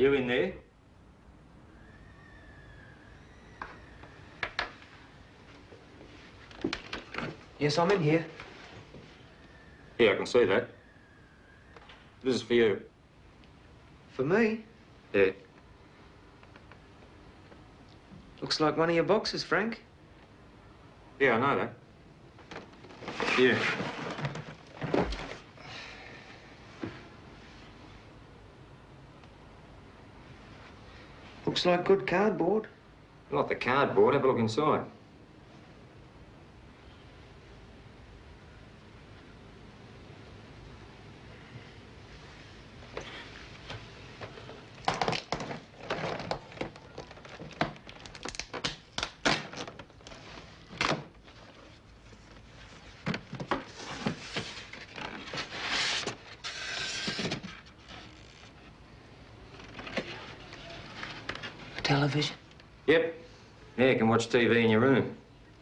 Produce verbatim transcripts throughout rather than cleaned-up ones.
You in there? Yes, I'm in here. Yeah, I can see that. This is for you. For me? Yeah. Looks like one of your boxes, Frank. Yeah, I know that. Yeah. Looks like good cardboard. Not the cardboard. Have a look inside. Television? Yep. Yeah, you can watch T V in your room.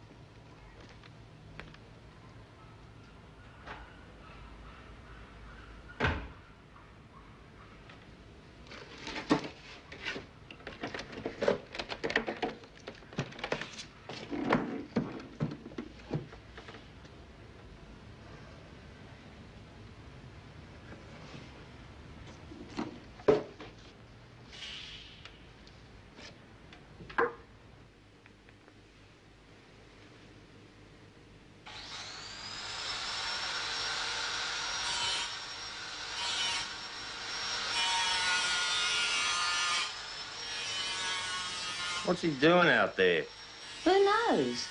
What's he doing out there? Who knows?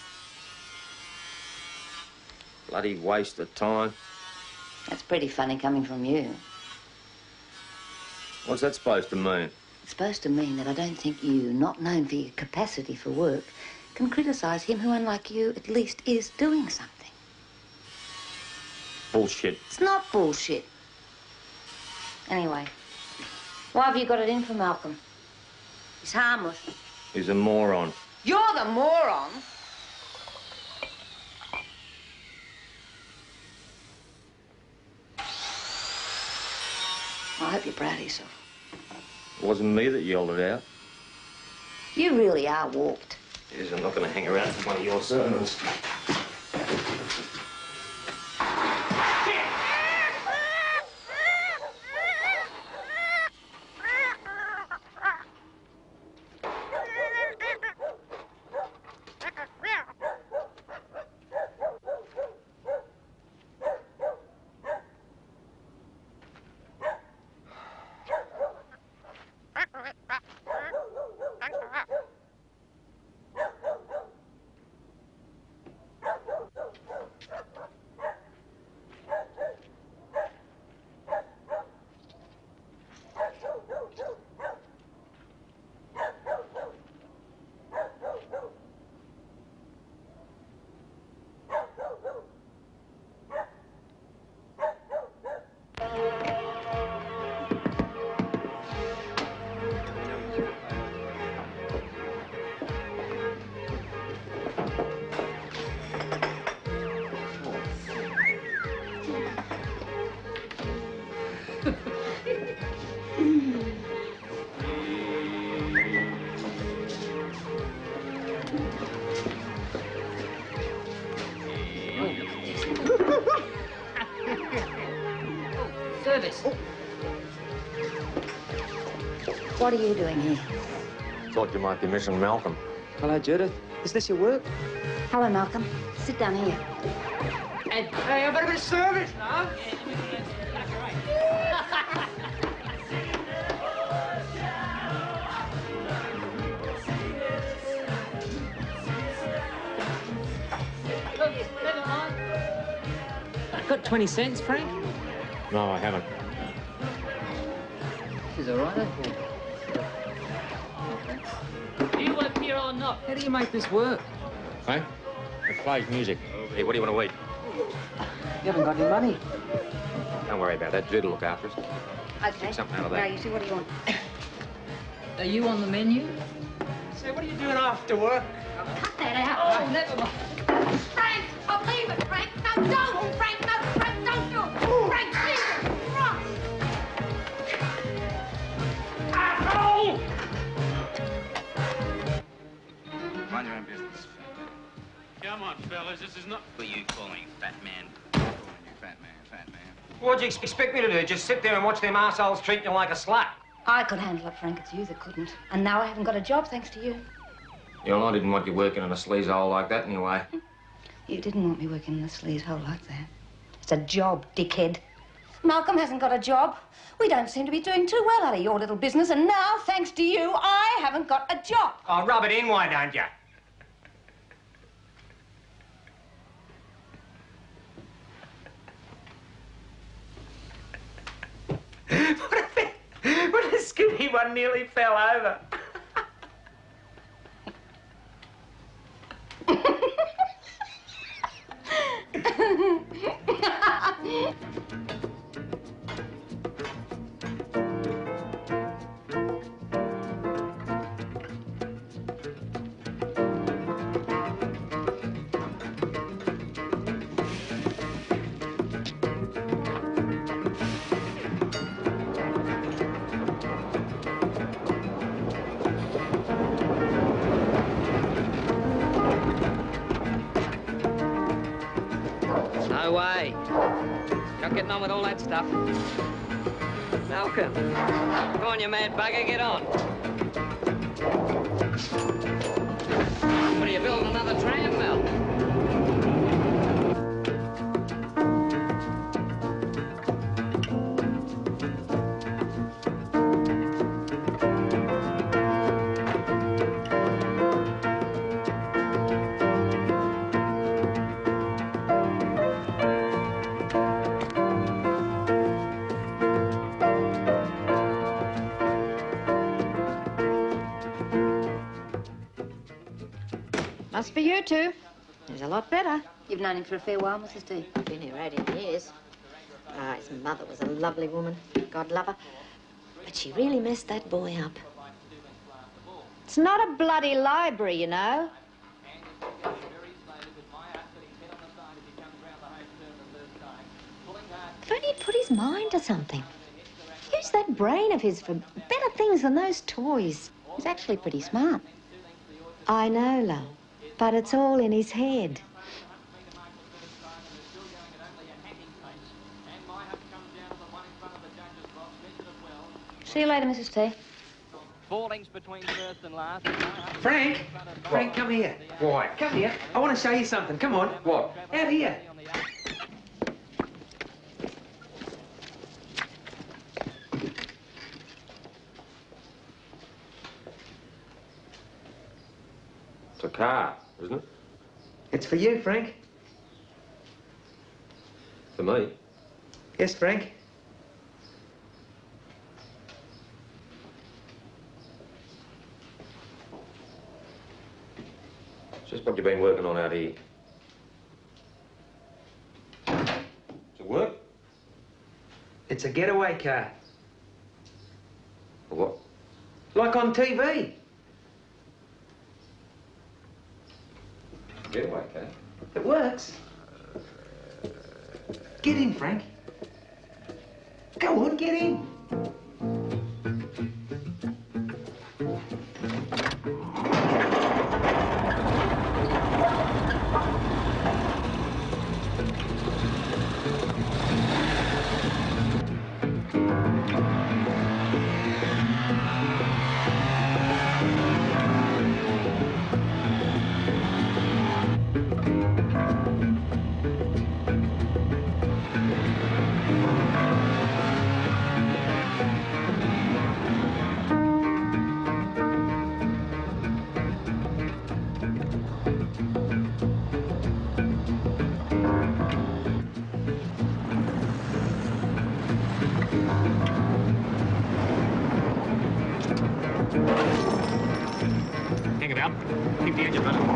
Bloody waste of time. That's pretty funny coming from you. What's that supposed to mean? It's supposed to mean that I don't think you, not known for your capacity for work, can criticise him who, unlike you, at least is doing something. Bullshit. It's not bullshit. Anyway, why have you got it in for Malcolm? He's harmless. He's a moron. You're the moron. I hope you're proud of yourself. It wasn't me that yelled it out. You really are warped. Yes, I'm not going to hang around for one of your sermons. Service. What are you doing here? Thought you might be missing Malcolm. Hello, Judith. Is this your work? Hello, Malcolm. Sit down here. And, hey, I've got a bit of service now. Got twenty cents, Frank? No, I haven't. This is all right, eh? Do you work here or not? How do you make this work? Hey? It plays music. Hey, what do you want to eat? You haven't got any money. Don't worry about that. Jude will look after us. Okay. Take something out of that. Now, you see, what do you want? Are you on the menu? So what are you doing after work? Cut that out. Oh, never mind. Frank, I'll leave it, Frank. No, don't, Frank. No, Frank, don't do it. Frank, leave it. Frank. What were you calling fat man? Calling you fat man, fat man. What'd you expect me to do? Just sit there and watch them arseholes treat you like a slut? I could handle it, Frank. It's you that couldn't. And now I haven't got a job thanks to you. Yeah, well, I didn't want you working in a sleaze hole like that anyway. You didn't want me working in a sleaze hole like that. It's a job, dickhead. Malcolm hasn't got a job. We don't seem to be doing too well out of your little business, and now, thanks to you, I haven't got a job. Oh, rub it in, why don't you? What a, what a skinny one nearly fell over. No way. Not getting on with all that stuff. Malcolm. Come on, you mad bugger, get on. What are you building another tram, Mel? Must be you two. He's a lot better. You've known him for a fair while, Missus D. Been here eighteen years. Ah, his mother was a lovely woman. God love her. But she really messed that boy up. It's not a bloody library, you know. If only he'd put his mind to something. Use that brain of his for better things than those toys. He's actually pretty smart. I know, love. But it's all in his head. See you later, Missus T. Fallings between first and last. Frank! Frank, come here. Why? Come here. I want to show you something. Come on. What? Out here. It's a car, isn't it? It's for you, Frank. For me? Yes, Frank. It's just what you've been working on out here. Does it work? It's a getaway car. Or what? Like on T V. Getaway car? It works. Get in, Frank. Go on, get in. Hang about. Keep the engine running.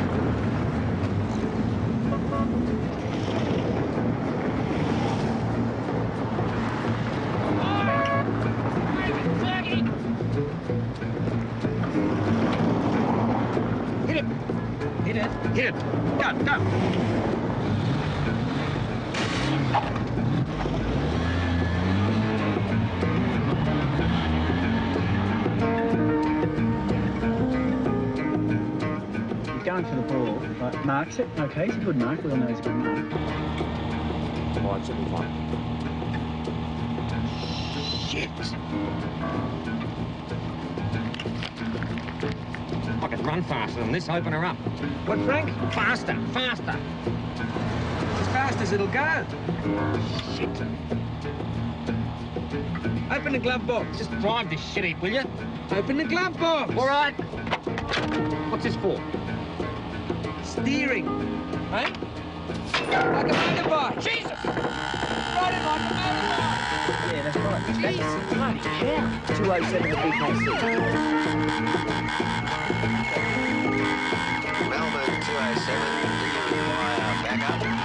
Hit it! Hit it! Hit it! Go, go! Going for the ball, if Right, marks it. Okay, he's a good mark. We all know he's a good mark. Oh, it should be fine. Shit! I could run faster than this. Open her up. What, Frank? Faster, faster. As fast as it'll go. Shit. Open the glove box. Just drive this shit, will you? Open the glove box. All right. What's this for? Steering. Hey? Like a motorbike. Jesus! Ride it like a motorbike. Yeah, that's right. Jesus, bloody hell. two oh seven to B K C. Melbourne two oh seven, do you require backup?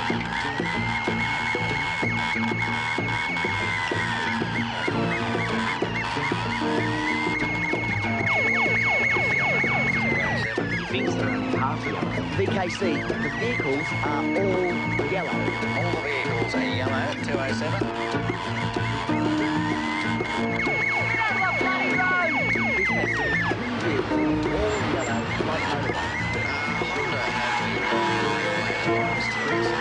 Things that are half yellow. B K C, the vehicles are all yellow. All the vehicles are yellow, two oh seven. Get out of the bloody road! B K C, vehicles all yellow, like motorbikes. Uh, Honda have been wrong as to reason.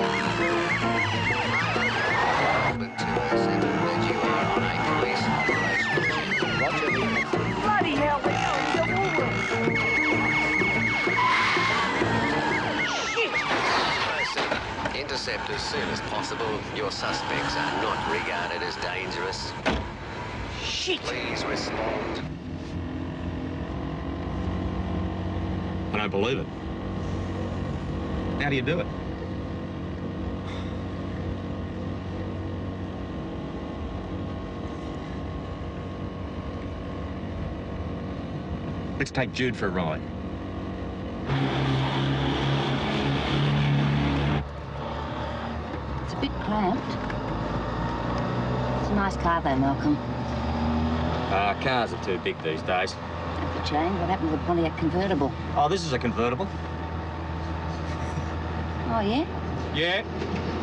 Melbourne two oh seven, that you are on a police operation. Roger. Bloody hell, the hell is the Woolworths? Intercept as soon as possible. Your suspects are not regarded as dangerous. Shit! Please respond. I don't believe it. How do you do it? Let's take Jude for a ride. It's a bit cramped. It's a nice car though, Malcolm. Uh, cars are too big these days. That's a change. What happened to the Pontiac convertible? Oh, this is a convertible. Oh, yeah? Yeah.